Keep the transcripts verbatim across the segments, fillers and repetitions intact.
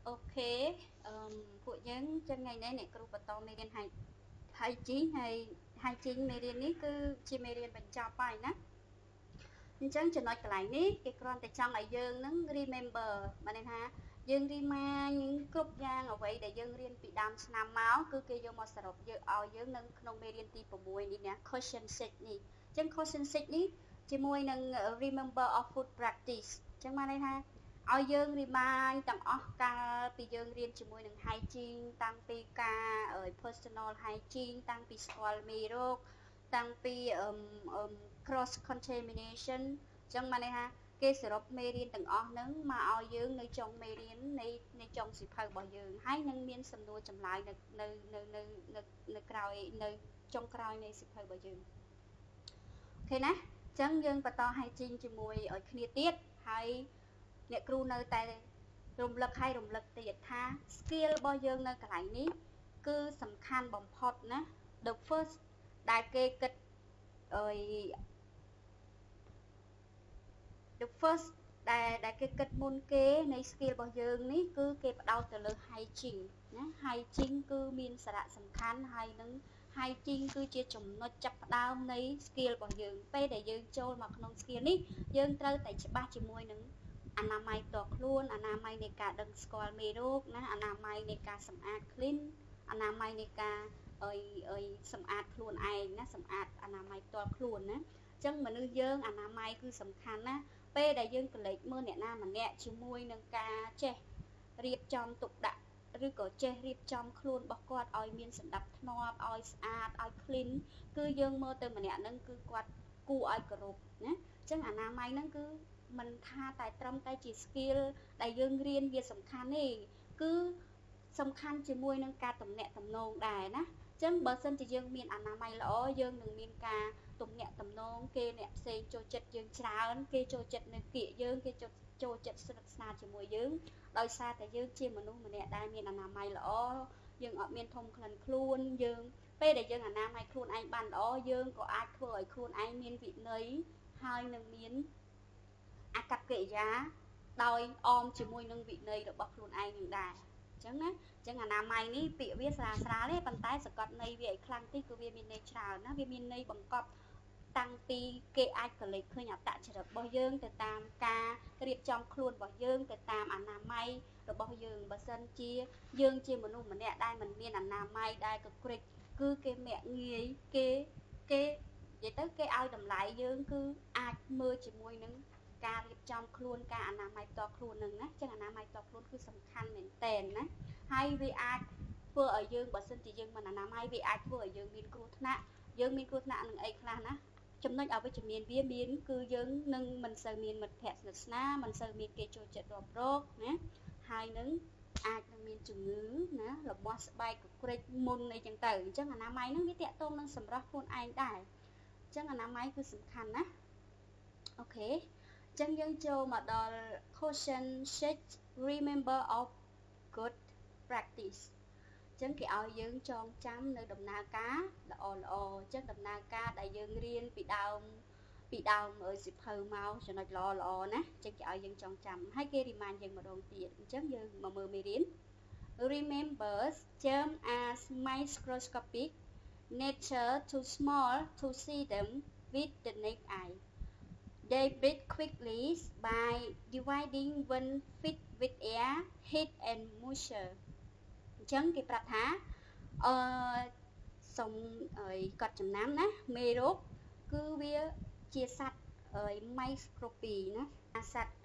okពួកយើងចឹងថ្ងៃនេះអ្នកគ្រូបន្តមេរៀនហើយហើយជីហើយហើយជីមេរៀននេះគឺជាមេរៀនបញ្ចប់ហើយណាអញ្ចឹងចំណុចកន្លែងនេះគេគ្រាន់តែចង់ឲ្យយើងនឹង remember បានន័យថាយើង remind គ្រប់យ៉ាងអ្វីដែលយើងរៀនពីដើមឆ្នាំមកគឺគេយកមកសរុបយើងឲ្យយើងនៅក្នុងមេរៀនទី6នេះណា question six នេះអញ្ចឹង question six នេះជាមួយនឹង remember of food practice អញ្ចឹងបានន័យថាឲ្យយើង remind ទាំងអស់កាលពីយើងរៀនជាមួយនឹង hygiene តាំងពីការ personal hygiene តាំងពីស្គាល់មេរោគតាំងពី cross contamination អញ្ចឹងបានន័យថាគេសរុបមេរៀនទាំងអស់ហ្នឹងមកឲ្យយើងនៅចុងមេរៀននៃនៃចុងសៀវភៅរបស់យើងហើយនឹងមានសំណួរចម្លើយនៅនៅនៅនៅនៅនៅក្រោយនៅចុងក្រោយនៃសៀវភៅរបស់យើងអូខេណាអញ្ចឹងយើងបន្ត hygiene ជាមួយឲ្យគ្នាទៀតហើយអ្នកគ្រូនៅតែរំលឹកឲ្យរំលឹកទៀតថា skill របស់យើងនៅកន្លែងនេះគឺសំខាន់បំផុតណា the first ដែលគេគិតអី the first ដែលដែលគេគិតមុនគេនៃ skill របស់យើងនេះគឺគេផ្ដោតទៅលើ hygiene ណា hygiene គឺមានសារៈសំខាន់ហើយនឹង hygiene គឺជាចំណុចចាប់ផ្ដើមនៃ skill របស់យើងពេលដែលយើងចូលមកក្នុង skill នេះយើងត្រូវតែច្បាស់ជាមួយនឹងអនាម័យផ្ទាល់ខ្លួនអនាម័យនៃការដឹងស្គាល់មេរោគណាអនាម័យនៃការសម្អាត clean អនាម័យនៃការអីអីសម្អាតខ្លួនឯងណាសម្អាតអនាម័យផ្ទាល់ខ្លួនណាអញ្ចឹងមនុស្សយើងអនាម័យគឺសំខាន់ណាពេលដែលយើងកលេចមើលអ្នកណាម្នាក់ជាមួយនឹងការចេះរៀបចំទុកដាក់ឬក៏ចេះរៀបចំខ្លួនរបស់គាត់ឲ្យមានសណ្ដាប់ធ្នាប់ឲ្យស្អាតឲ្យ clean គឺយើងមើលទៅម្នាក់ហ្នឹងគឺគាត់គួរឲ្យគោរពណាអញ្ចឹងអនាម័យហ្នឹងគឺមិនថាតែត្រឹមតែជា skill ដែលយើងរៀនវាសំខាន់ទេគឺសំខាន់ជាមួយនឹងការទំនាក់ទំនងដែរណាអញ្ចឹងបើសិនជាយើងមានអនាម័យល្អយើងនឹងមានការទំនាក់ទំនងគេអ្នកផ្សេងចូលចិត្តយើងច្រើនគេចូលចិត្តនៅពាក្យយើងគេចូលចិត្តស្និទ្ធស្នាលជាមួយយើងដោយសារតែយើងជាមនុស្សម្នាក់ដែលមានអនាម័យល្អយើងអត់មានធំក្លិនខ្លួនយើងពេលដែលយើងអនាម័យខ្លួនឯងបានល្អយើងក៏អាចធ្វើឲ្យខ្លួនឯងមានវិន័យហើយនឹងមានអាកប្បកិរិយាដោយអមជាមួយនឹងវិន័យរបស់ខ្លួនឯងនឹងដែរអញ្ចឹងណាអញ្ចឹងអនាម័យនេះពាក្យវាស្រាលស្រាលទេប៉ុន្តែសកត់ន័យវាឲ្យខ្លាំងតិចគឺវាមានន័យច្រើនណាវាមានន័យបង្កប់តាំងពីគេអាចកលេចឃើញអត្តចរិតរបស់យើងទៅតាមការរៀបចំខ្លួនរបស់យើងទៅតាមអនាម័យរបស់យើងបើសិនជាយើងជាមនុស្សម្នាក់ដែលមិនមានអនាម័យដែលកក្រិចគឺគេមាក់ងាយគេគេនិយាយទៅគេឲ្យតម្លៃយើងគឺអាចមើលជាមួយនឹងការរៀបចំខ្លួនការអនាម័យផ្ទាល់ខ្លួននឹងណាចឹងអនាម័យផ្ទាល់ខ្លួនគឺសំខាន់មែនតើណាហើយវាអាចធ្វើឲ្យយើងបើសិនជាយើងមិនអនាម័យវាអាចធ្វើឲ្យយើងមានគ្រោះថ្នាក់យើងមានគ្រោះថ្នាក់នឹងអីខ្លះណាចំណុចអវិជ្ជមានវាមានគឺយើងនឹងមិនសូវមានមិត្តភ័ក្តិស្និទ្ធស្នាលមិនសូវមានគេចូលចិត្តរាប់រកណាហើយនឹងអាចនឹងមានជំងឺណារបស់ស្បែកកក្រិចមុនអីចឹងទៅអញ្ចឹងអនាម័យនឹងវាតាក់ទងនឹងសម្រស់ខ្លួនឯងដែរអញ្ចឹងអនាម័យគឺសំខាន់ណាអូខេអញ្ចឹងយើងចូលមកដល់ question six remember of good practice អញ្ចឹងគេឲ្យយើងចងចាំនៅដំណើរការល្អល្អអញ្ចឹងដំណើរការដែលយើងរៀនពីដើមពីដើមអើយសិភៅមកចំណុចល្អល្អណាអញ្ចឹងគេឲ្យយើងចងចាំហើយគេ remind យើងម្ដងទៀតអញ្ចឹងយើងមកមើលមេរៀន remember germs are microscopic nature too small to see them with the naked eye they breed quickly by dividing when filled with air heat and moistureអញ្ចឹងគេប្រាប់ថាអឺសុំឲ្យកត់ចំណាំណាមេរោគគឺវាជាសត្វអឺ microscopic ណាអាសត្វ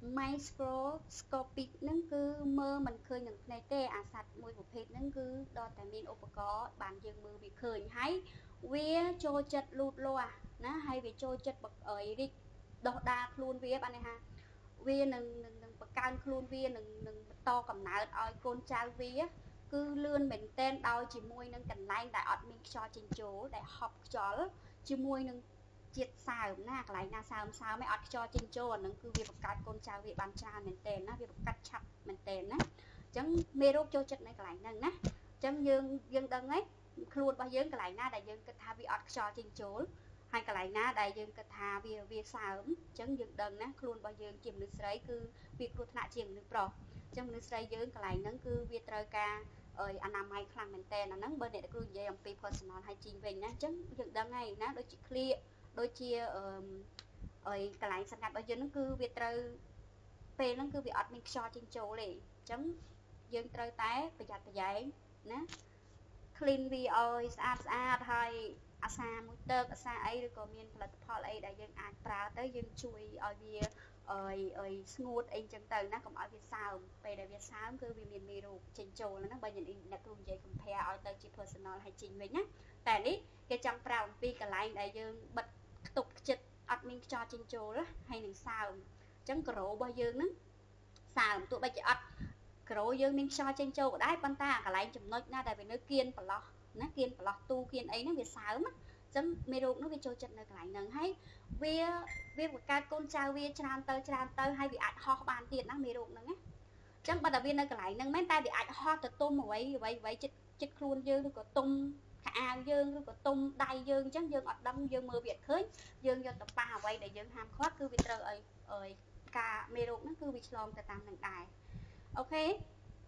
microscopic ហ្នឹងគឺមើលមិនឃើញនឹងភ្នែកទេអាសត្វមួយប្រភេទហ្នឹងគឺដល់តែមានឧបករណ៍បានយើងមើលវាឃើញហើយវាចូលចិត្តលូតលាស់ណាហើយវាចូលចិត្តអីរីកដោះដាលខ្លួនវាបានន័យថាវានឹងនឹងបង្កើនខ្លួនវានឹងនឹងបន្តកំណើតឲ្យកូនចៅវាគឺលឿនមែនតែនដោយជាមួយនឹងកន្លែងដែលអត់មានខ្យល់ចេញចូលដែលហប់ខ្យល់ជាមួយនឹងជាតិសើមណាកន្លែងណាសើមសើមឯអត់ខ្យល់ចេញចូលអានឹងគឺវាបង្កើតកូនចៅវាបានច្រើនមែនតែនណាវាបង្កាត់ឆាប់មែនតែនណាអញ្ចឹងមេរោគចូលចិត្តនៅកន្លែងហ្នឹងណាអញ្ចឹងយើងយើងដឹងហើយខ្លួនរបស់យើងកន្លែងណាដែលយើងគិតថាវាអត់ខ្យល់ចេញចូលហ hai cái lại ná đại dương cật thà vì vì sớm chấn dựng đần ná luôn bao dương chìm nước sấy cứ việc luôn thạ chìm nước bò chấm nước sấy dương cái lại nắng cứ việc trời ca ơi anh nằm hay khăn mình tên là nắng bên này cứ dây ông pi personal hay chìm về ná chấn dựng đần ngay ná đôi chị clear đôi chia ơi cái lại sẵn ngặt bao dương nó cứ việc trời pe nó cứ việc ọt mình cho trên chỗ này chấm dương trời té bây giờ bây giờ ná clean វាឲ្យស្អាតស្អាតហើយអាសាមួយទឹកអាសាអីឬក៏មានផលិតផលអីដែលយើងអាចប្រើទៅយើងជួយឲ្យវាអើយអើយស្ងួតអីចឹងទៅណាកុំឲ្យវាសើមពេលដែលវាសើមគឺវាមានមេរោគចេញចូលហ្នឹងបើយើងអ្នកគ្រូនិយាយ compare ឲ្យទៅជា personal hygiene វិញណាតែនេះគេចង់ប្រាប់អំពីកន្លែងដែលយើងបិទខ្ទប់ខ្ជិតអត់មានខ្យល់ចេញចូលហើយនឹងសើមអញ្ចឹងក្រោរបស់យើងហ្នឹងសើមទោះបីជាអត់ក្រោយើងមានខ្យល់ចេញចូលក៏ដែរប៉ុន្តែកន្លែងចំណុចណាដែលវានៅគៀនប្រឡោះណាគៀនប្រឡោះទូគៀនអីហ្នឹងវាសើមអញ្ចឹងមេរោគនោះវាចូលចិត្តនៅកន្លែងហ្នឹងហើយវាវាបង្កើតកូនចៅវាច្រើនទៅច្រើនទៅហើយវាអាចហោះបានទៀតណាមេរោគហ្នឹងណាអញ្ចឹងបើតែវានៅកន្លែងហ្នឹងមែនតែវាអាចហោះទៅទុំអ្វីអ្វីអ្វីចិត្តចិត្តខ្លួនយើងឬក៏ទុំខោអាវយើងឬក៏ទុំដៃយើងអញ្ចឹងយើងអត់ដឹងយើងមើលវាអត់ឃើញយើងយកទៅប៉ះអ្វីដែលយើងហាមឃាត់គឺវាត្រូវឲ្យឲ្យការមេរោគហ្នឹងគឺវាឆ្លងទៅតាមនឹងដែរអូខេ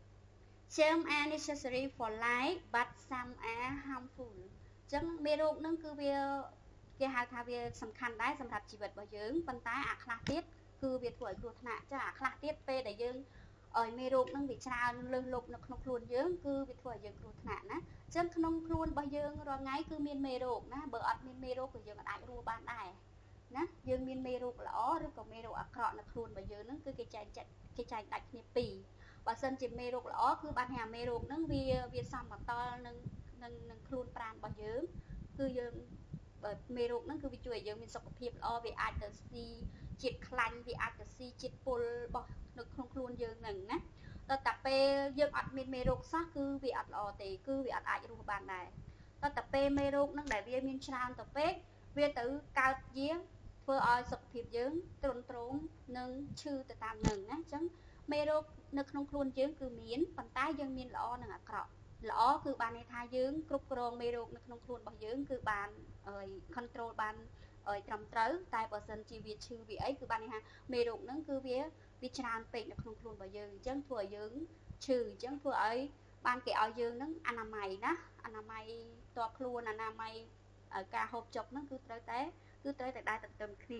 Some are necessary for life but some are harmful អញ្ចឹងមេរោគហ្នឹងគឺវាគេហៅថាវាសំខាន់ដែរសម្រាប់ជីវិតរបស់យើងប៉ុន្តែអាខ្លះទៀតគឺវាធ្វើឲ្យគ្រោះថ្នាក់ចាអាខ្លះទៀតពេលដែលយើងឲ្យមេរោគហ្នឹងវាច្រើនលើសលប់នៅក្នុងខ្លួនយើងគឺវាធ្វើឲ្យយើងគ្រោះថ្នាក់ណាអញ្ចឹងក្នុងខ្លួនរបស់យើងរាល់ថ្ងៃគឺមានមេរោគណាបើអត់មានមេរោគក៏យើងអាចរស់បានដែរណាយើងមានមេរោគល្អឬក៏មេរោគអាក្រក់នៅខ្លួនរបស់យើងហ្នឹងគឺគេចែកចាត់គេចែកដាច់គ្នាពីរបើសិនជាមេរោគល្អគឺបានថាមេរោគហ្នឹងវាវាសមបន្តនឹងនឹងនឹងខ្លួនប្រាណរបស់យើងគឺយើងបើមេរោគហ្នឹងគឺវាជួយឲ្យយើងមានសុខភាពល្អវាអាចទៅស៊ីជាតិខ្លាញ់វាអាចទៅស៊ីជាតិពុលរបស់នៅក្នុងខ្លួនយើងហ្នឹងណាដល់តែពេលយើងអត់មានមេរោគសោះគឺវាអត់ល្អទេគឺវាអត់អាចរស់បានដែរដល់តែពេលមេរោគហ្នឹងដែលវាមានច្រើនទៅពេកវាទៅកើតជាធ្វើឲ្យសុខភាពយើងទ្រុនទ្រោមនិងឈឺទៅតាមនឹងណាអញ្ចឹងមេរោគនៅក្នុងខ្លួនយើងគឺមានប៉ុន្តែយើងមានល្អនិងអាក្រក់ល្អគឺបានន័យថាយើងគ្រប់គ្រងមេរោគនៅក្នុងខ្លួនរបស់យើងគឺបានអើយ control បានអើយត្រឹមត្រូវតែបើសិនជាវាឈឺវាអីគឺបានន័យថាមេរោគហ្នឹងគឺវាវាច្រើនពេកនៅក្នុងខ្លួនរបស់យើងអញ្ចឹងធ្វើឲ្យយើងឈឺអញ្ចឹងធ្វើឲ្យបានគេឲ្យយើងហ្នឹងអនាម័យណាអនាម័យតបខ្លួនអនាម័យការហូបចុកហ្នឹងគឺត្រូវតែគឺត្រូវតែដែរទៅគ្នា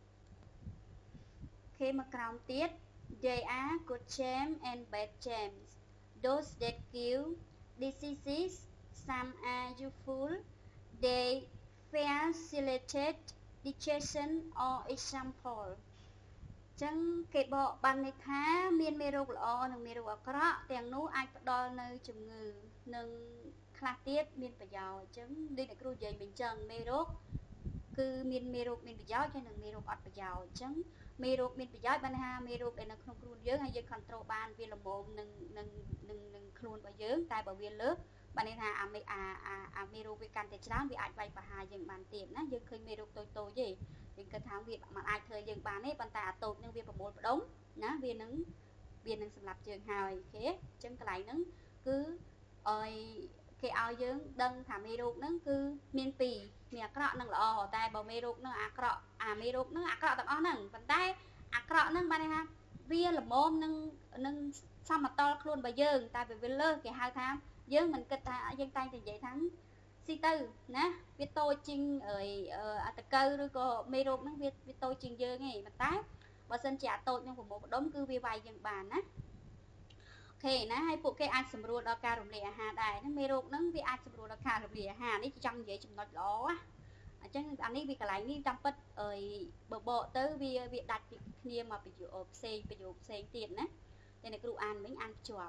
គេមកក្រោមទៀតThere are good germs and bad germs. Those that kill diseases, some are useful. They facilitate digestion or example. ចឹងគេបកបានន័យថាមានមេរោគល្អនិងមេរោគអាក្រក់ទាំងនោះអាចផ្ដល់នៅជំងឺនិងខ្លះទៀតមានប្រយោជន៍អញ្ចឹងដូចអ្នកគ្រូនិយាយមិញអញ្ចឹងមេរោគគឺមានមេរោគមានប្រយោជន៍ហើយនិងមេរោគអត់ប្រយោជន៍អញ្ចឹងមេរោគមានប្រយោជន៍បានថាមេរោគដែលនៅក្នុងខ្លួនយើងហើយយើង control បានវាល្មមនឹងនឹងនឹងនឹងខ្លួនរបស់យើងតែបើវាលើសបានន័យថាអាមេអាអាមេរោគវាកាន់តែច្រើនវាអាចវាយប្រហារយើងបានទៀតណាយើងឃើញមេរោគតូចតូចទេយើងគិតថាវាមិនអាចធ្វើយើងបានទេប៉ុន្តែអាតូចនឹងវាប្រមូលផ្ដុំណាវានឹងវានឹងសម្លាប់យើងហើយអូខេអញ្ចឹងកន្លែងហ្នឹងគឺអើយគេឲ្យយើងដឹងថាមេរោគហ្នឹងគឺមានពីរមានអាក្រក់និងល្អតែបើមេរោគហ្នឹងអាក្រក់អាមេរោគហ្នឹងអាក្រក់ទាំងអស់ហ្នឹងប៉ុន្តែអាក្រក់ហ្នឹងបានន័យថាវាល្មមនឹងនឹងសមតលខ្លួនរបស់យើងតែវាលើសគេហៅថាយើងមិនគិតថាយើងតែងតែនិយាយថាស៊ីទៅណាវាតូចជាងអីអតកៅឬក៏មេរោគហ្នឹងវាវាតូចជាងយើងឯងប៉ុន្តែបើសិនជាអាតូចនឹងប្រមូលផ្ដុំគឺវាវាយយើងបានណាអូខេណាហើយពួកគេអាចសម្រួលដល់ការរំលាយអាហារដែរណាមេរោគហ្នឹងវាអាចសម្រួលដល់ការរំលាយអាហារនេះចង់និយាយចំណុចល្អណាអញ្ចឹងអានេះវាកន្លែងនេះតាមពិតអើយបើបកទៅវាវាដាច់ពីគ្នាមកប្រយោគផ្សេងប្រយោគផ្សេងទៀតណាតែអ្នកគ្រូអានវិញអានភ្ជាប់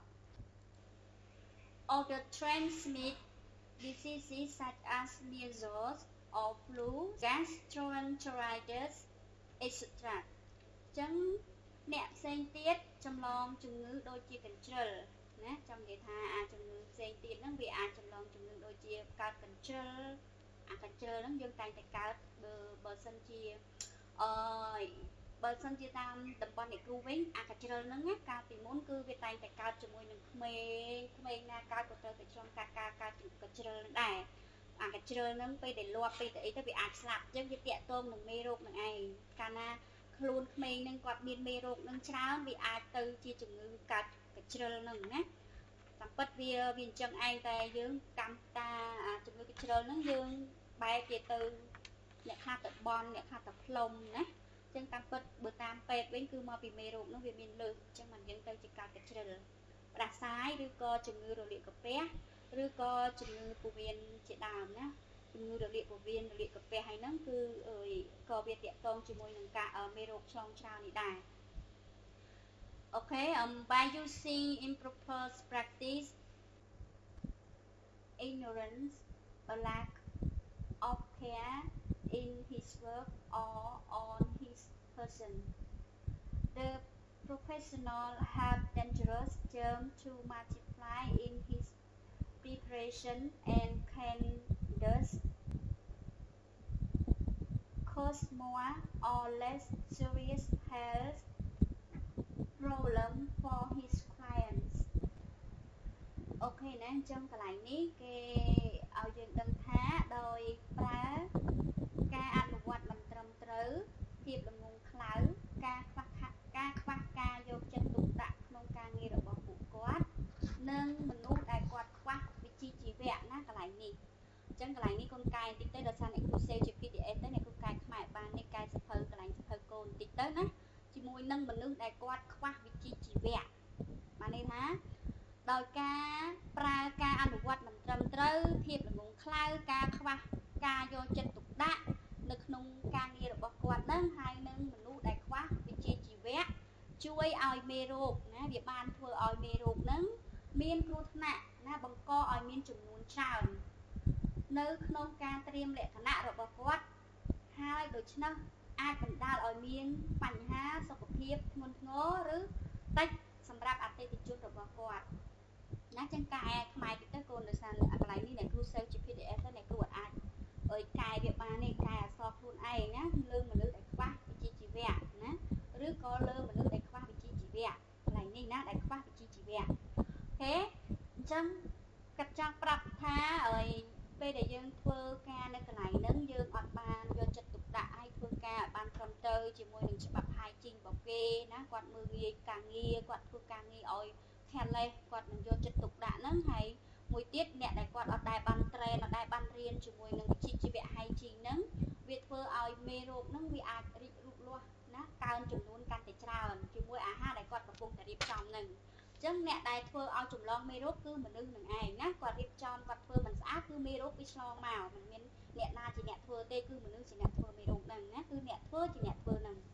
Other transmit diseases such as measles or flu, gastroenteritis, et cetera អញ្ចឹងអ្នកផ្សេងទៀតចម្លងជំងឺដូចជាកញ្ជ្រិលណាចង់និយាយថាអាជំងឺផ្សេងទៀតហ្នឹងវាអាចចម្លងជំងឺដូចជាកើតកញ្ជ្រិលអាកញ្ជ្រិលហ្នឹងយើងតែងតែកើតបើបើសិនជាអឺបើសិនជាតាមតំបន់អ្នកគ្រូវិញអាកញ្ជ្រិលហ្នឹងណាកាលពីមុនគឺវាតែងតែកើតជាមួយនឹងក្មេងក្មេងណាកើតក៏ត្រូវតែឆ្លងកាត់ការកើតកញ្ជ្រិលហ្នឹងដែរ à cái chơi nó bây để loa bây để tới bị ạt sạp chứ cái tiện tôm đừng mê rộp đừng ai cana luôn mình nên quạt miên mê rộp nâng cháo bị ạt từ chia chừng ngư cả cái chơi nâng nhé tạm bất vì viên chân anh ta dương cam ta à chừng ngư cái chơi nó dương bay kia từ nhạc ha tập bon nhạc ha tập lông nhé chân tam bất bữa tam pet với cứ mà bị mê rộp nó vì mình lử chân mình dân tới chỉ cả cái chơi đặt sai đưa co chừng ngư rồi liệu cà phê rồi co chừng ngư của viên chị đàm nhá chừng ngư rồi liệu của viên rồi liệu cà phê hay nắng cứ ở co biệt tiện tông chỉ môi nâng cả ở mê rộp trong trao này đài. Okay, um, by using improper practice, ignorance, a lack of care in his work or on his person, the professional have dangerous germs to multiply in his preparation and can thus cause more or less serious health problem for his clients. Ok nè, trong cái này ní cái ở dương đăng thá đôi phá ca ăn quạt mình trầm trứ thiệp là nguồn khláu ca khoác ca khoác ca vô chân tụ tạ không ca nghe được bỏ phụ quát nâng mình út đại quạt khoác vị trí chỉ vẹn ná cái này ní trong cái này ní con cài tích tới đợt sang này cô xe chụp pê đê ép tới này con cài khải ba này cài sập hơi cái này sập hơi côn tích tới ná chỉ mùi nâng mình út đại quạt khoác vị trí chỉ vẹn mà nên há đòi ca pra ca ăn quạt mình trầm trứ thiệp là nguồn khláu ca khoác ca vô chân tụ tạ nực nung ca nghe được bỏ quạt nâng hai nâng mình út đại khoác vị trí chỉ vẹn chui ao mê rộp ná địa bàn thưa ao mê rộp nâng miên cút nạ ná bằng co ao miên chủng nguồn trào nơi nông ca triêm lệ thả nạ rồi bỏ quát hai đôi chân nâng ai vẫn đào ở miên bánh há sau cuộc hiệp nguồn ngố rứ tách xâm rạp ạc tê thì chút rồi bỏ quát ná chân ca ai mai thì tới con được sang ạc lấy ní này cú sale chụp pê đê ép này cứ bọn ai ơi cài việc bà này cài à so luôn ai ná lương mà lương đại khoác vị trí chỉ vẹn ná rứ có lương mà lương đại khoác vị trí chỉ vẹn lấy ní ná đại khoác vị trí chỉ vẹn thế chân cắt trang prap tha ơi bây để dương thưa ca nơi cái này nâng dương ọt bàn vô chất tục đại hay thưa ca bàn cầm tơ chỉ môi đừng bập hai trình bọc kê ná quạt mưa nghi càng nghi quạt thưa càng nghi ôi thèn lên quạt mình vô chất tục đại nâng hay mùi tiết nè đại quạt ọt đài bàn tre nó đài bàn riêng chỉ môi nâng chị chỉ vẽ hai trình nâng việc thưa ôi mê rộp nâng vì ai rụt luôn ná cao hơn chùm luôn can để trào chỉ môi à ha đại quạt và cùng tại điệp trong nâng chân nè đại thưa ao chùm lon mê rốt cứ mình ưng đừng ai nát quạt điệp trong quạt thưa mình xã cứ mê rốt bị lon màu mình miên nè na chỉ nè thưa tê cứ mình ưng chỉ nè thưa mê rốt đừng nát cứ nè thưa chỉ nè thưa đừng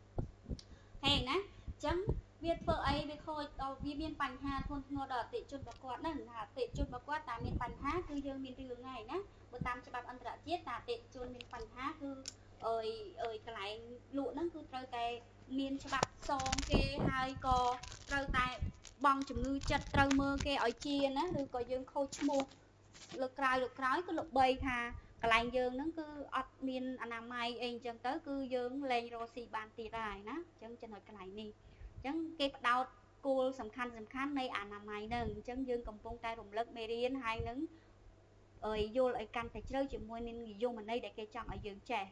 hay nè chân việc thưa ấy việc khôi đầu vi miên bành hà thôn ngô đỏ tị chôn bạc quạt đừng hà tị chôn bạc quạt ta miên bành hà cứ dương miên rương ngày nè bữa tam cho bạc ăn rạ chiết ta tị chôn miên bành hà cứ ơi ơi cái lại lụa nó cứ trôi tay miên cho bạc son kê hai co trôi tay bong chùm ngư chật trâu mơ kê ở chia ná rồi có dương khôi mua lực cài lực cói cứ lực bay thà cái lạnh dương nó cứ ọt miên anh làm mai anh chân tới cứ dương lên rồi xì bàn tì rài ná chân chân hỏi cái lạnh đi chân cái đau cô sầm khăn sầm khăn này anh làm mai nâng chân dương cầm phong tay rùng lực mê riêng hai nứng ơi vô lại căn phải chơi chuyện mua nên vô mình đây để cái chọn ở dương trẻ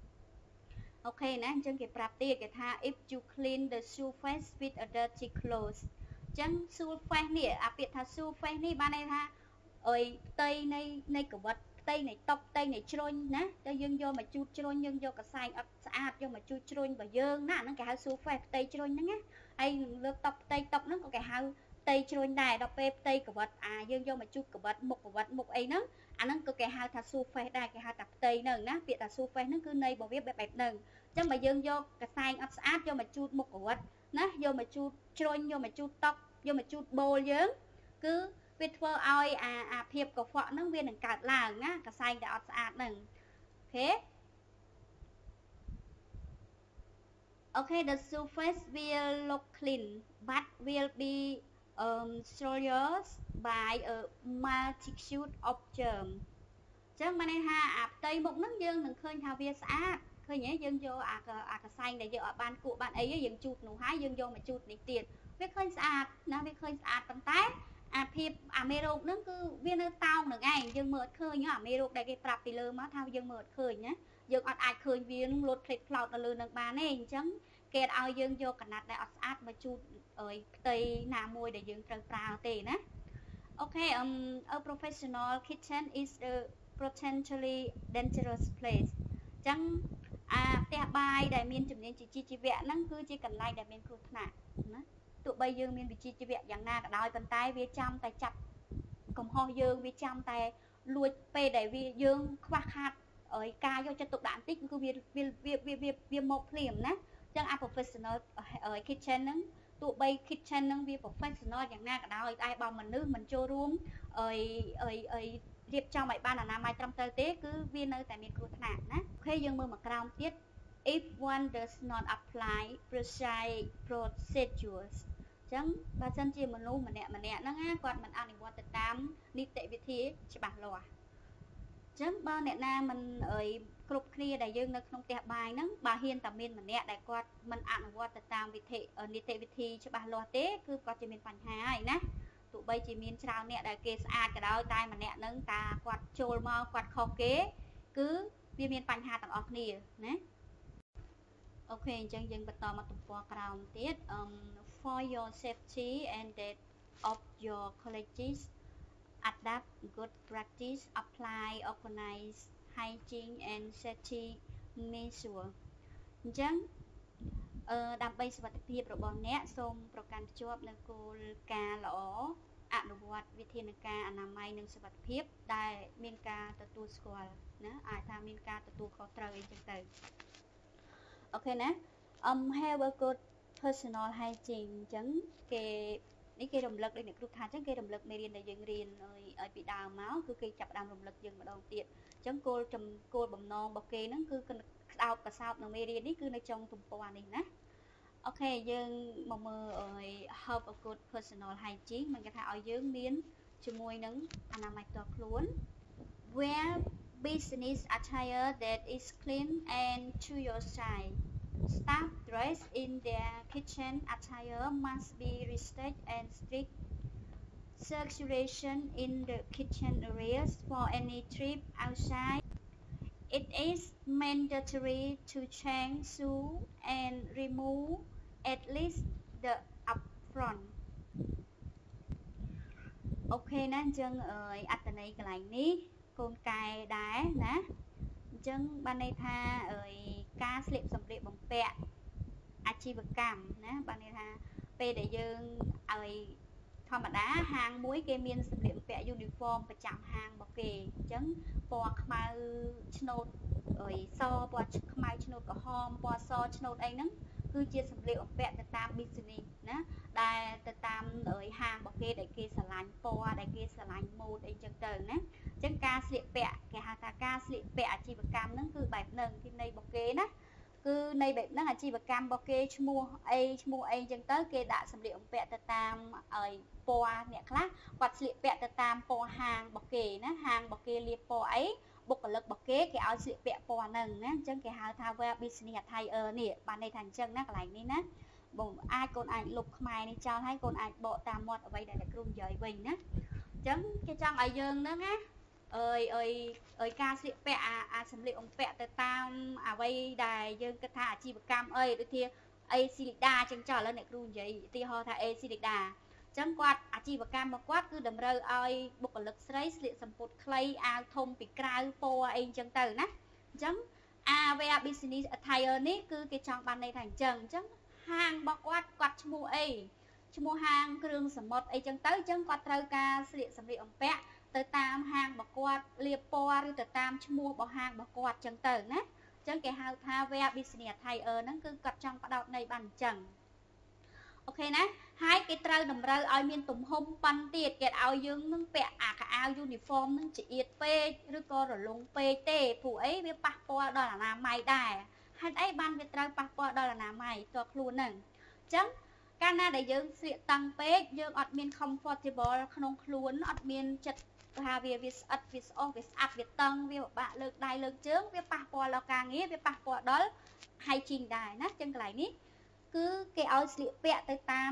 ok nè chân cái practice cái tha if you clean the surface with a dirty clothes chân surface nè à biệt tha surface nè ban này tha ơi tây này này của vật tây này tóc tây này trôi nè tây dương vô mà chu trôi dương vô cả sai ấp sạch vô mà chu trôi và dương nè nó cái hai surface tây trôi nhá ai lướt tóc tây tóc nó có cái hai tây trôi này đọc pe tây của vật à dương vô mà chu của vật một của vật một ấy nó anh nó có cái hai tha surface đây cái hai tập tây nè nè biệt là surface nó cứ này bảo viết bẹp bẹp nè chân mà dương vô cái sai ấp sạch vô mà chu một của vật nè vô mà chu trôi vô mà chu tóc vô mà chút bồ dưỡng cứ việc thơ oi à à thiệp của phọ nó viên đừng cạt làng á cả xanh đã ọt sạch đừng thế ok the surface will look clean but will be um, soiled by a multitude of germs chứ mà này ha à tây một nước dương đừng khơi thao viên sạch khơi nhé dương vô à à cả xanh để ở ban cụ bạn ấy dương chút nụ hái dương vô mà chút này tiền việc khơi sạch nó việc khơi sạch tầm tái អាភាពអាមេរោគហ្នឹងគឺវានៅតោងនឹងឯងយើងមើលអត់ឃើញអាមេរោគដែលគេប្រាប់ពីលើមកថាយើងមើលអត់ឃើញណាយើងអត់អាចឃើញវានឹងលោតផ្លេតផ្លោតនៅលើនឹងបានទេអញ្ចឹងគេឲ្យយើងយកកណាត់ដែលអត់ស្អាតមកជូតអើយផ្ទៃណាមួយដែលយើងត្រូវប្រើទេណាអូខេ um a professional kitchen is a potentially dangerous place អញ្ចឹងអាផ្ទះបាយដែលមានជំនាញជីជីវៈហ្នឹងគឺជាកន្លែងដែលមានគ្រោះថ្នាក់ណាទោះបីយើងមានវិជ្ជាជីវៈយ៉ាងណាក៏ដោយប៉ុន្តែវាចាំតែចាប់កំហុសយើងវាចាំតែលួចពេលដែលវាយើងខ្វះខាតអើយការយកចិត្តទុកដាក់បន្តិចគឺវាវាវាវាវាមកភ្លាមណាអញ្ចឹងអា professional kitchen ហ្នឹងទោះបី kitchen ហ្នឹងវា professional យ៉ាងណាក៏ដោយតែបើមនុស្សមិនចូលរួមអើយអើយអើយរៀបចំឲ្យបានអនាម័យត្រឹមត្រូវទេគឺវានៅតែមានគ្រោះថ្នាក់ណាអូខេយើងមើលមកក្រោមទៀត if one does not apply precise procedures អញ្ចឹងបើសិនជាមនុស្សម្នាក់ម្នាក់ហ្នឹងគាត់មិនអនុវត្តទៅតាមនីតិវិធីច្បាស់លាស់អញ្ចឹងបើអ្នកណាមិនអើយគ្រប់គ្នាដែលយើងនៅក្នុងផ្ទះបាយហ្នឹងបើហ៊ានតែមានម្នាក់ដែលគាត់មិនអនុវត្តទៅតាមវិធីនីតិវិធីច្បាស់លាស់ទេគឺគាត់ជាមានបញ្ហាហើយណាទោះបីជាមានច្រើនអ្នកដែលគេស្អាតក៏ដោយតែម្នាក់ហ្នឹងតាគាត់ចូលមកគាត់ខុសគេគឺវាមានបញ្ហាទាំងអស់គ្នាណាអូខេអញ្ចឹងយើងបន្តមកទំព័រក្រោមទៀត um for your safety and that of your colleagues adapt good practice apply organize hygiene and safety measure អញ្ចឹងអឺដើម្បីសុវត្ថិភាពរបស់អ្នកសូមប្រកាន់ខ្ជាប់នូវគោលការណ៍ល្អអនុវត្តវិធានការអនាម័យនិងសុវត្ថិភាពដែលមានការទទួលស្គាល់ណាអាចថាមានការទទួលខុសត្រូវអីចឹងទៅអូខេណា um have a good personal hygiene អញ្ចឹងគេនេះគេរំលឹកដូចអ្នកគ្រូថាអញ្ចឹងគេរំលឹកមេរៀនដែលយើងរៀនឲ្យពីដើមមកគឺគេចាប់ដើមរំលឹកយើងម្ដងទៀតអញ្ចឹងគោលគោលបំណងរបស់គេហ្នឹងគឺក្តោបកសោបនៅមេរៀននេះគឺនៅចុងទំព័រនេះណាអូខេយើងមកមើលឲ្យ have a good personal hygiene มันគេថាឲ្យយើងមានជាមួយនឹងអនាម័យផ្ទាល់ខ្លួន wear business attire that is clean and to your style staff dress in their kitchen attire must be restricted and strict circulation in the kitchen areas for any trip outside it is mandatory to change shoes and remove at least the up front អូខេណាអញ្ចឹងអឺអត្ថន័យកន្លែងនេះកូនកែដែរណាអញ្ចឹងបានន័យថាអឺការស្លៀកសម្លៀកបំពាក់អាជីវកម្មណាបានន័យថាពេលដែលយើងឲ្យធម្មតាហាងមួយគេមានសម្លៀកបំពាក់ uniform ប្រចាំហាងរបស់គេអញ្ចឹងពណ៌ខ្មៅឆ្នូតអីសពណ៌ខ្មៅឆ្នូតក្រហមពណ៌សឆ្នូតអីហ្នឹងគឺជាសម្លៀកបំពាក់ទៅតាម business ណាដែលទៅតាមហាងរបស់គេដែលគេស្រឡាញ់ពណ៌ដែលគេស្រឡាញ់ mode អីចឹងទៅណាអញ្ចឹងការស្លៀកពាក់គេហៅថាការស្លៀកពាក់អាជីវកម្មហ្នឹងគឺបែបហ្នឹងទីន័យរបស់គេណាគឺនៃបែបហ្នឹងអាជីវកម្មរបស់គេឈ្មោះអីឈ្មោះអីចឹងទៅគេដាក់សម្លៀកបំពាក់ទៅតាមឲ្យពណ៌អ្នកខ្លះគាត់ស្លៀកពាក់ទៅតាមពណ៌ហាងរបស់គេណាហាងរបស់គេលាបពណ៌អីបុគ្គលិករបស់គេគេឲ្យស្លៀកពាក់ពណ៌ហ្នឹងណាអញ្ចឹងគេហៅថា wear business attire នេះបានន័យថាអញ្ចឹងណាកន្លែងនេះណាបងអាចកូនអាចលុបខ្មែរនេះចោលហើយកូនអាចបកតាមមាត់អ្វីដែលគ្រូនិយាយវិញណាអញ្ចឹងគេចង់ឲ្យយើងហ្នឹងណាអើយអើយអើយការស្លៀកពាក់អាអាសម្លៀកបំពាក់ទៅតាមអ្វីដែលយើងគិតថាអាជីវកម្មអីដូចជាអេស៊ីលីដាអញ្ចឹងចោលឥឡូវអ្នកគ្រូនិយាយឧទាហរណ៍ថាអេស៊ីលីដាអញ្ចឹងគាត់អាជីវកម្មរបស់គាត់គឺតម្រូវឲ្យបុគ្គលិកស្រីស្លៀកសំពត់ខ្លីអាវធំពីក្រៅពណ៌អីអញ្ចឹងទៅណាអញ្ចឹងអា wear business attire នេះគឺគេចង់បានន័យថាអញ្ចឹងអញ្ចឹងហាងរបស់គាត់គាត់ឈ្មោះអីឈ្មោះហាងគ្រឿងសមុទ្រអីចឹងទៅអញ្ចឹងគាត់ត្រូវការស្លៀកសម្លៀកបំពាក់ទៅតាមហាងរបស់គាត់លាបពណ៌ឬទៅតាមឈ្មោះរបស់ហាងរបស់គាត់អញ្ចឹងទៅណាអញ្ចឹងគេហៅថា wear business attire ហ្នឹងគឺគាត់ចង់ផ្ដោតន័យបានអញ្ចឹងអូខេណាហើយគេត្រូវតម្រូវឲ្យមានទំហំប៉ុនទៀតគេឲ្យយើងនឹងពាក់អាខោអាវ uniform នឹងចៀតពេកឬក៏រលុងពេកទេព្រោះអីវាប៉ះពាល់ដល់អនាម័យដែរហេតុអីបានវាត្រូវប៉ះពាល់ដល់អនាម័យតើខ្លួនហ្នឹងអញ្ចឹងកាលណាដែលយើងស្លៀកតឹងពេកយើងអត់មាន comfortable ក្នុងខ្លួនអត់មានចិត្តថាវាវាស្អិតវាស្អុះវាស្អាប់វាតឹងវាពិបាកលើកដៃលើកជើងវាប៉ះពាល់ដល់ការងារវាប៉ះពាល់ដល់ hygiene ដែរណាអញ្ចឹងកន្លែងនេះគឺគេឲ្យស្លៀកពាក់ទៅតាម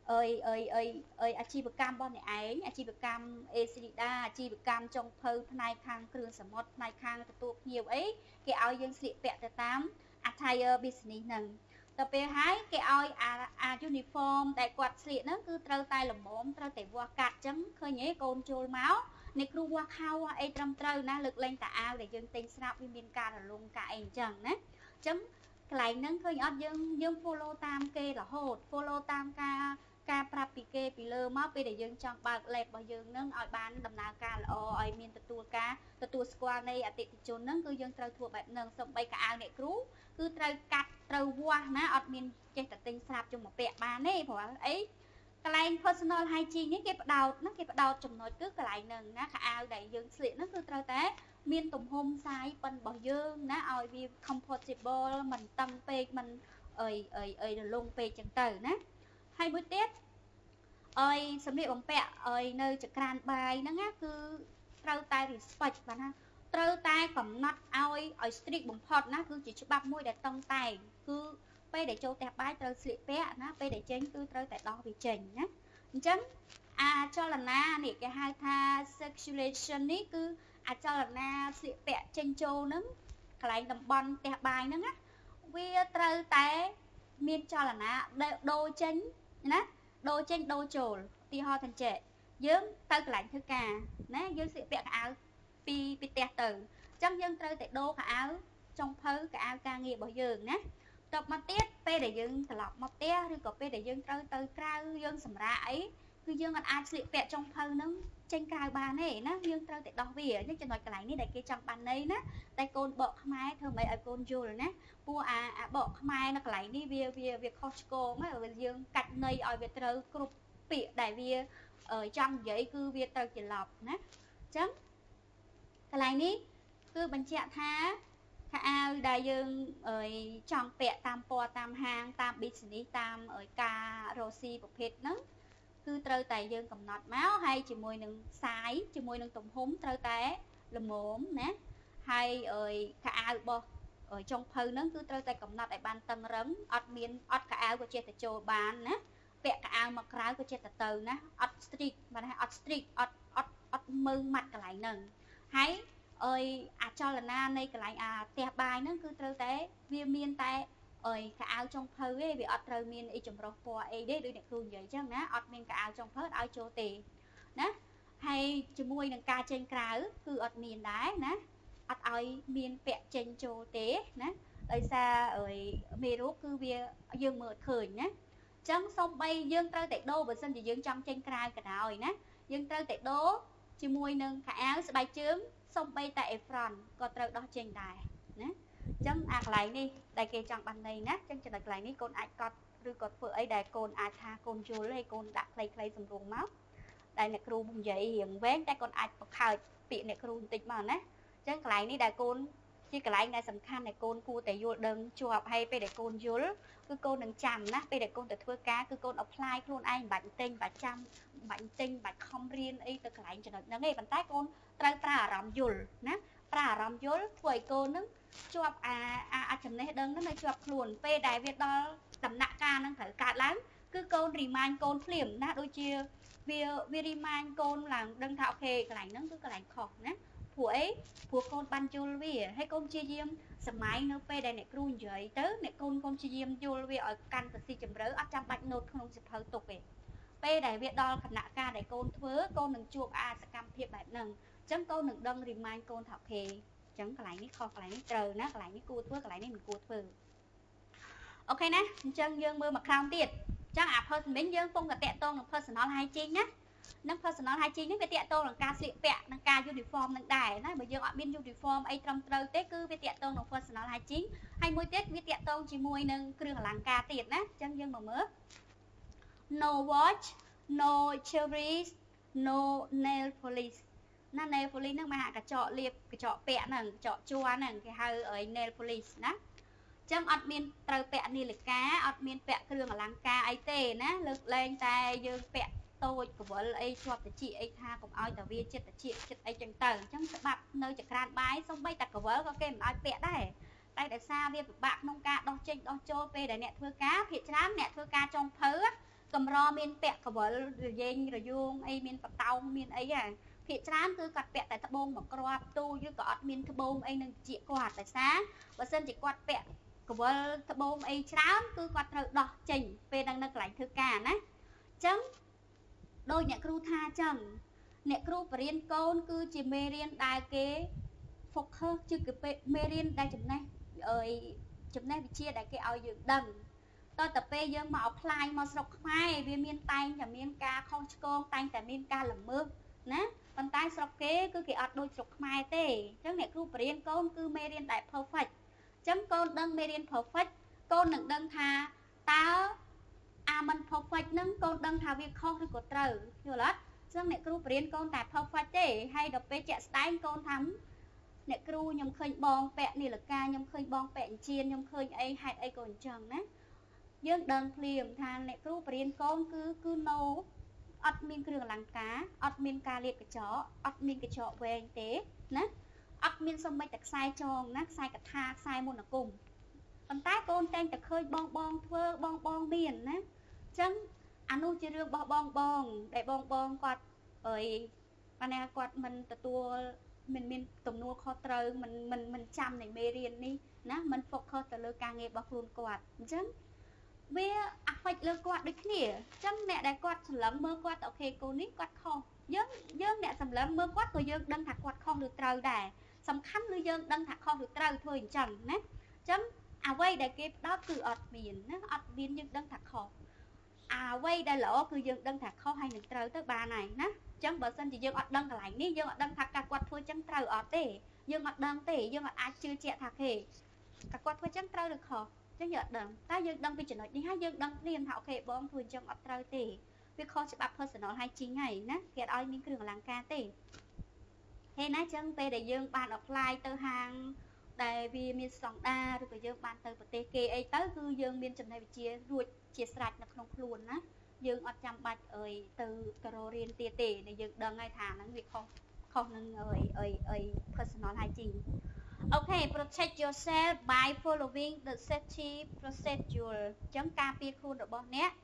เอ่ยเอ่ยเอ่ยเอ่ยอาชีพกรรมบ่เนี่ยឯងអាជីវកម្មអេស៊ីលីដាអាជីវកម្មចុងភៅផ្នែកខាងគ្រឿងសមុទ្រផ្នែកខាងទទួលភ្ញៀវអីគេឲ្យយើងស្លៀកពាក់ទៅតាម attire business ហ្នឹងទៅពេលហើយគេឲ្យអាអា uniform ដែលគាត់ស្លៀកហ្នឹងគឺត្រូវតែល្មមត្រូវតែវាស់កាត់អញ្ចឹងឃើញទេកូនចូលមកអ្នកគ្រូវាស់ខោអីត្រឹមត្រូវណាលើកលែងតាអាវដែលយើងទិញស្រាប់វាមានការរលុងការអីអញ្ចឹងណាអញ្ចឹងកន្លែងហ្នឹងឃើញអត់យើងយើង follow តាមគេរហូត follow តាមការការប្រាប់ពីគេពីលើមកពេលដែលយើងចង់បើក lab របស់យើងនឹងឲ្យបានដំណើរការល្អឲ្យមានទទួលការទទួលស្គាល់នៃអតិថិជននឹងគឺយើងត្រូវធ្វើបែបហ្នឹងសូម្បីកៅអៅអ្នកគ្រូគឺត្រូវកាត់ត្រូវវាស់ណាអត់មានចេះតែទិញស្រាប់ជុំមកពាក់បានទេព្រោះអីកន្លែង personal hygiene នេះគេផ្ដោតណាគេផ្ដោតចំណុចគឺកន្លែងហ្នឹងណាកៅអៅដែលយើងស្លៀកហ្នឹងគឺត្រូវតែមានទំហំសាយប៉ិនរបស់យើងណាឲ្យវា comfortable មិនតឹងពេកមិនអីអីអីរលុងពេកចឹងទៅណាហើយមួយទៀតអីសម្លៀកបំពាក់អីនៅចក្រានបាយហ្នឹងណាគឺត្រូវតែ respect បាទណាត្រូវតែកំណត់ឲ្យឲ្យ strict បំផុតណាគឺជាច្បាប់មួយដែលតឹងតែងគឺពេលដែលចូលផ្ទះបាយត្រូវស្លៀកពាក់ណាពេលដែលចេញគឺត្រូវតែដោះវាចេញណាអញ្ចឹងអាចលនានេះគេហៅថា circulation នេះគឺអាចលនាស្លៀកពាក់ចេញចូលហ្នឹងកន្លែងតំបន់ផ្ទះបាយហ្នឹងណាវាត្រូវតែមានចលនាដូរចេញណាដូរចេញដូរចូលឧទាហរណ៍ថាចេះយើងទៅកន្លែងធ្វើការណាយើងស្លៀកពាក់កៅអៅពីពីផ្ទះទៅអញ្ចឹងយើងត្រូវតែដូរកៅអៅចុងភៅកៅអៅការងាររបស់យើងណាតបមកទៀតពេលដែលយើងត្រឡប់មកផ្ទះឬក៏ពេលដែលយើងត្រូវទៅក្រៅយើងសម្រាកអីគឺយើងអត់អាចស្លៀកពាក់ចុងភៅហ្នឹងចេញក្រៅបានទេណាយើងត្រូវតែដោះវាអញ្ចឹងចំណុចកន្លែងនេះដែលគេចង់បានន័យណាតែកូនបកខ្មែរធ្វើម៉េចឲ្យកូនយល់ណាពួកអាអាបកខ្មែរនៅកន្លែងនេះវាវាវាខុសឆ្គងណាយើងកាច់ន័យឲ្យវាត្រូវគ្រប់ពាក្យដែលវាចង់និយាយគឺវាត្រូវច្រឡប់ណាអញ្ចឹងកន្លែងនេះគឺបញ្ជាក់ថាខោអាវដែលយើងចង់ពាក់តាមពណ៌តាមហាងតាម business តាមការរកស៊ីប្រភេទហ្នឹងគឺត្រូវតែយើងកំណត់មកហើយជាមួយនឹងខ្សែជាមួយនឹងទំហំត្រូវតែល្មមណាហើយខោអាវរបស់ចុងភៅហ្នឹងគឺត្រូវតែកំណត់ឲ្យបានតឹងរឹងអត់មានអត់ខោអាវក៏ចេះតែចូលបានណាពាក់ខោអាវមកក្រៅក៏ចេះតែទៅណាអត់ strict បាទអត់ strict អត់អត់អត់មើងម៉ាត់កន្លែងហ្នឹងហើយអើយអាចលនានៃកន្លែងអាផ្ទះបាយហ្នឹងគឺត្រូវតែវាមានតែអើយកៅអៅចុងភៅទេវាអត់ត្រូវមានអីចម្រុះពណ៌អីទេដូចអ្នកគ្រូនិយាយអញ្ចឹងណាអត់មានកៅអៅចុងភៅឲ្យចូលទេណាហើយជាមួយនឹងការចេញក្រៅគឺអត់មានដែរណាអត់ឲ្យមានពាក់ចេញចូលទេណាដោយសារអើយមេរោគគឺវាយើងមើលឃើញណាអញ្ចឹងសូម្បីយើងត្រូវតែដូរបើសិនជាយើងចង់ចេញក្រៅក៏ដោយណាយើងត្រូវតែដូរជាមួយនឹងខោអាវស្បែកជើងសូម្បីតែ apron ក៏ត្រូវដោះចេញដែរណាអញ្ចឹងអាកន្លែងនេះដែលគេចង់បានន័យណាអញ្ចឹងចំណុចកន្លែងនេះកូនអាចកត់ឬក៏ធ្វើអីដែលកូនអាចថាកូនយល់ហើយកូនដាក់ខ្លីៗសម្រួលមកដែលអ្នកគ្រូនិយាយរៀងវែងតែកូនអាចបង្ខើចពាក្យអ្នកគ្រូបន្តិចមកណាអញ្ចឹងកន្លែងនេះដែលកូនជាកន្លែងដែលសំខាន់ដែលកូនគួរតែយល់ដឹងជាប់ហើយពេលដែលកូនយល់គឺកូននឹងចាំណាពេលដែលកូនទៅធ្វើការគឺកូន apply ខ្លួនឯងមិនបាច់ទិញបាច់ចាំបាច់ទិញបាច់ខំរៀនអីទៅកន្លែងចំណុចហ្នឹងឯងប៉ុន្តែកូនត្រូវប្រើអារម្មណ៍យល់ណាប្រើអារម្មណ៍យល់ធ្វើឲ្យកូននឹងជាប់អាអាចំណេះដឹងហ្នឹងនៅជាប់ខ្លួនពេលដែលវាដល់ដំណាក់កាលហ្នឹងត្រូវកើតឡើងគឺកូន remind កូនភ្លាមណាដូចជាវាវា remind កូនឡើងដឹងថាអូខេកន្លែងហ្នឹងគឺកន្លែងខុសណាព្រោះអីព្រោះកូនបានយល់វាហើយកូនព្យាយាមសម័យនៅពេលដែលអ្នកគ្រូនិយាយទៅអ្នកកូនកូនព្យាយាមយល់វាឲ្យកាន់ទៅស៊ីជម្រៅអត់ចាំបាច់ note ក្នុងសៀវភៅទុកទេពេលដែលវាដល់គណៈការដែលកូនធ្វើកូននឹងជួបអាសកម្មភាពបែបហ្នឹងអញ្ចឹងកូននឹងដឹង remind កូនថាអូខេអញ្ចឹងកន្លែងនេះខុសកន្លែងនេះត្រូវណាកន្លែងនេះគួរធ្វើកន្លែងនេះមិនគួរធ្វើអូខេណាអញ្ចឹងយើងមើលមកក្រោមទៀតអញ្ចឹងអា personal យើងពងតែតាក់ទងនឹង personal hygiene ណានឹង personal hygiene នេះវាតាក់ទងនឹងការស្លៀកពាក់និងការ uniform នឹងដែរណាបើយើងអត់មាន uniform អីត្រឹមត្រូវទេគឺវាតាក់ទងនឹង personal hygiene ហើយមួយទៀតវាតាក់ទងជាមួយនឹងគ្រឿងអលង្ការទៀតណាអញ្ចឹងយើងមកមើល no watch no jewelry no nail polish ណា nail polish ហ្នឹងមកហាក់កញ្ចក់លាបកញ្ចក់ពាក់ហ្នឹងកញ្ចក់ជួរហ្នឹងគេហៅ nail polish ណាអញ្ចឹងអត់មានត្រូវពាក់នាឡិកាអត់មានពាក់គ្រឿងអលង្ការអីទេណាលើកលែងតែយើងពាក់តូចកវលអីជាប់តិចអីថាកុំឲ្យតែវាចិត្តតិចចិត្តអីចឹងទៅអញ្ចឹងច្បាប់នៅចក្រានបាយសំបីតែកវលក៏គេមិនឲ្យពាក់ដែរតែដោយសារវាពិបាកក្នុងការដោះចេញដោះចូលពេលដែលអ្នកធ្វើការភាគច្រើនអ្នកធ្វើការចុងភៅ cầm ro miên pẹt cả vợ rồi dên rồi vuông ấy miên bạc tàu miên ấy à phía trán cứ quạt pẹt tại tháp bông mà quạt tu chứ có miên tháp bông ấy nâng chị quạt tại sáng và sân chỉ quạt pẹt cả vợ tháp bông ấy trán cứ quạt rồi đỏ chỉnh về đang nâng lại thư cả nè chấm đôi nhạc ru tha chẳng nhạc ru và riêng con cứ chỉ mê riêng đài kế phục hơn chứ cái mê riêng đài chấm này ơi chấm này bị chia đài cái ao dựng đằng tôi tập pe dương mà apply mà sọc mai vì miền tây và miền ca không con tayแต่miền ca làm mưa nè còn tay sọc kế cứ cái đôi sọc mai tê chứ này cứ riêng con cứ mê riêng đại perfect chấm con đăng mê riêng perfect con đừng đăng thà tao à mình perfect nâng con đăng thà việc không thì có trời hiểu lắm chứ này cứ riêng con tại perfect tê hay đọc pe chạy style con thắm này cứ nhom khơi bong pẹ này là ca nhom khơi bong pẹ chiên nhom khơi ấy hay ấy còn chẳng nè dương đơn phim than nè cứ riêng con cứ cứ nấu ớt miên cứ đường làng cá ớt miên ca liệt cái chó ớt miên cái chó về anh tế nè ớt miên xong mấy tạc sai tròn nát sai cả tha sai môn là cùng còn tái con tên tạc khơi bong bong thơ bong bong miền nè chân anh u chỉ riêng bong bong bong để bong bong quạt ơi anh em quạt mình tụi tua mình mình tụm nua kho trời mình mình mình chăm này mê riêng đi nè mình phục kho từ lơ càng nghe bọc luôn quạt chân vì à phải lơ quạt được nè chân mẹ đại quạt sầm lấm mơ quạt ok cô nít quạt không dớn dớn mẹ sầm lấm mơ quạt cô dớn đăng thạch quạt không được trời đài sầm khăn lư dớn đăng thạch không được trời thôi chẳng nè chấm à quay đại kịp đó từ ọt miền nè ọt miền nhưng đăng thạch không à quay đại lỗ cứ dớn đăng thạch không hay được trời tới ba này nè chấm bờ sân chỉ dớn ọt đăng cả lại ní dớn ọt đăng thạch cả quạt thôi chẳng trời ọt tê dớn ọt đăng tê dớn ọt ai chưa chẹt thạch hề cả quạt thôi chẳng trời được không chứ nhớ đừng ta dương đăng vì chuyện nói đi hai dương đăng liền thảo kệ bom thường trong ấp trâu tỉ vì khó sẽ bạc personal hai chín ngày nè kẹt oi miếng đường làng ca tỉ thế nãy chân về để dương bàn offline từ hàng đại vì miền sòng đa rồi dương bàn từ bờ tê kê ấy tới cứ dương miền trần này bị chia ruột chia sạch nó không luôn á dương ở trăm bạch ơi từ caro riêng tê tê để dương đăng ngay thả nó việc không không nên ơi ơi ơi personal hai chín. Okay, protect yourself by following the safety procedure. Chấm ca pi khuôn được bọn nè.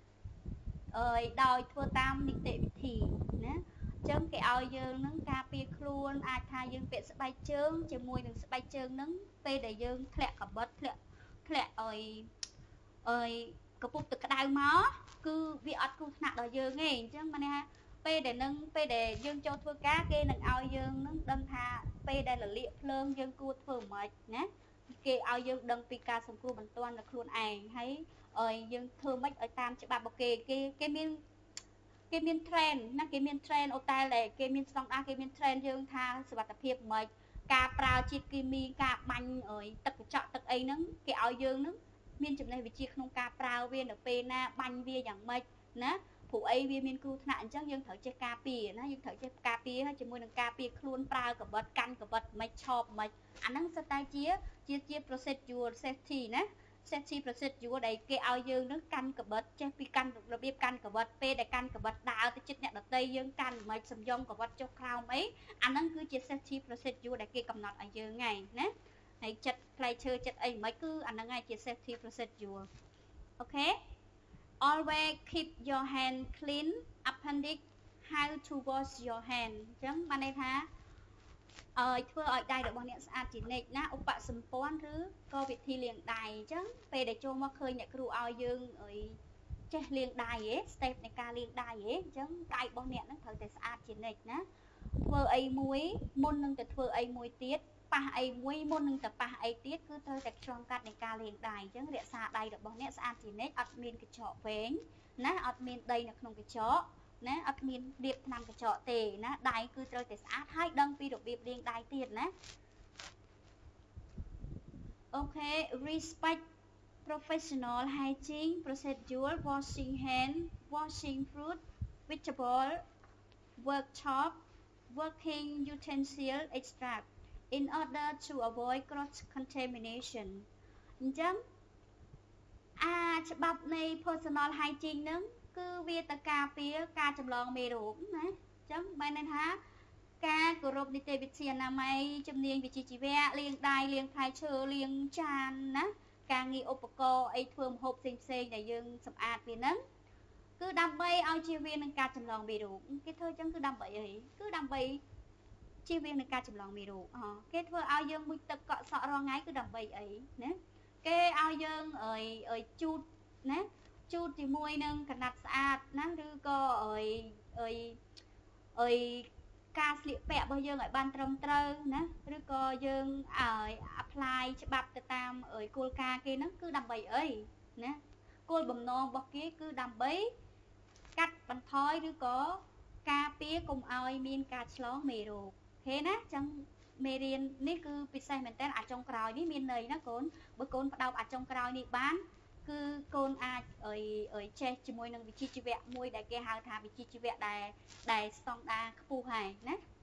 Ơi, đòi thua tam nịch tệ thì nè. Chấm cái ao dương nâng ca pi khuôn, ai tha dương vệ sẽ bay chướng, chỉ mùi nâng sẽ bay chướng nâng, phê để dương thẹt cả bớt thẹt, thẹt ơi, ơi, cái bụng từ cái đau máu, cứ bị ọt cứ nặng đòi dương nghe, chấm mà nè. Phê để nâng, phê để dương cho thua cá kê nâng ao dương nâng đâm tha phê đây là liệp lương dương cua thử mệt nhé kê ao dương đâm pika xong cua bằng toàn là khuôn ảnh hay ơi dương thưa mấy ở tam chỉ bà bọc kê kê kê miên kê miên trend nè kê miên trend ô tai lệ kê miên xong đa kê miên trend dương tha sự bạc tập hiệp mệt ca prao chít kê mi ca banh ơi tật chọn tật ấy nứng kê ao dương nứng miên chụp này bị chia không ca prao viên ở pê na banh viên dạng mệt nè phụ ấy viên miên cưu nạn chắc dương thở chơi cà pì nó dương thở chơi cà pì hay chỉ môi đằng cà pì luôn prao cả vật căn cả vật mày chọc mày anh đang sát tay chia chia chia procedure safety nè safety procedure đây cái ao dương nó căn cả vật chơi pi căn rồi biết căn cả vật p để căn cả vật đào tới chết nhận được tây dương căn mày sầm dông cả vật cho khao mấy anh đang cứ chia safety procedure để cái cầm nọt ở dương ngày nè này chật play chơi chật ấy mấy cứ anh đang ngay chia safety procedure ok. Always keep your hand clean. Appendix how to wash your hand. Chấm ban đây tha. Ờ thưa ở đây được bọn niệm sạch chỉ nịch ná ốc bạ sầm pon thứ co việc thi liền đài chấm về để cho mà khơi nhận cái ao dương ở che liền đài ấy step này ca liền đài ấy chấm đài bọn niệm nó thời để sạch chỉ nịch ná thưa ấy muối môn nâng từ thưa ấy muối tiết pa ấy muối môn nâng từ pa ấy tiết cứ thôi để trong cắt này ca liền đài chấm để xa đây được bọn niệm sạch chỉ nịch admin cái chọ vén ná admin đây là không cái chọ nè admin điệp nằm cái chọ tề nè đài cứ chơi để sát hai đăng pi được điệp liên đài tiền nè ok respect professional hygiene procedure washing hand washing fruit vegetable workshop working utensil extract in order to avoid cross contamination chấm à bập này personal hygiene nứng cứ việc ta cà phê cà chấm lòng mì đủ nè chấm bài này hả ca của rộp đi tê bịt xiên là mày chấm liền vị trí chỉ vẽ liền đài liền thay chờ liền tràn nè ca nghi ô bọc ấy thường hộp xinh xinh để dương sập ạt về nắng cứ đam bay ao chia viên nâng ca chầm lòng bị đủ cái thơ chẳng cứ đam bậy ấy cứ đam bay chia viên nâng ca chầm lòng bị đủ ờ cái thơ ao dương mùi tập cọ sọ ro ngay cứ đam bậy ấy nè cái ao dương ơi ơi chút nè chút thì mùi nâng cả nạt sạch nè rư co ơi ơi ơi ca sliệp bẹ bao dương ở ban trông trơ nè rư co dương ơi apply cho bạp tam ơi cô ca kia nó cứ đam bậy ấy nè cô bầm non bọc kia cứ đam bấy cắt bánh thóiឬcó ca pía cùng ai miên ca chlón mì rù thế ná chẳng mê riêng ní cứ bị say mình tên ở trong còi ní miên này nó cốn bữa côn bắt đầu ở trong còi ní bán cứ côn ai ở ở che chỉ môi nâng vị chi chi vẹn môi đại kia hào thà vị chi chi vẹn đại đại song đa phu hài ná